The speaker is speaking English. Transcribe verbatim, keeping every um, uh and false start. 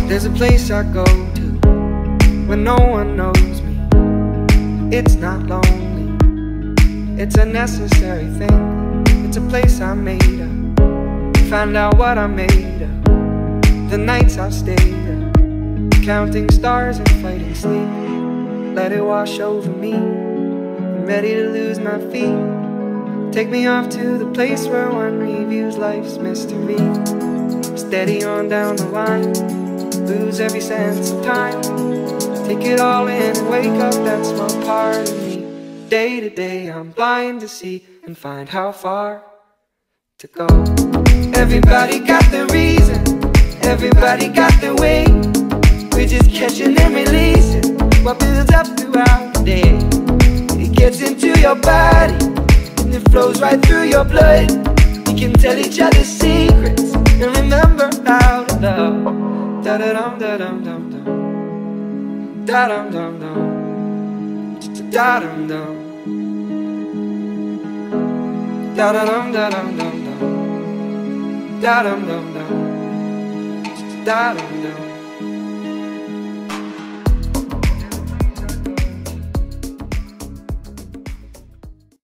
There's a place I go to when no one knows me. It's not lonely, it's a necessary thing. It's a place I made up, find out what I made of. The nights I've stayed up, counting stars and fighting sleep. Let it wash over me, I'm ready to lose my feet. Take me off to the place where one reviews life's mystery. Steady on down the line, lose every sense of time. Take it all in and wake up that small part of me. Day to day I'm blind to see and find how far to go. Everybody got their reason, everybody got their way. We're just catching and releasing what builds up throughout the day. It gets into your body and it flows right through your blood. We can tell each other secrets and remember how to love. Da da dum da dum dum dum, da dum dum dum, da dum dum, da da dum da dum dum dum, da dum dum dum, da dum dum.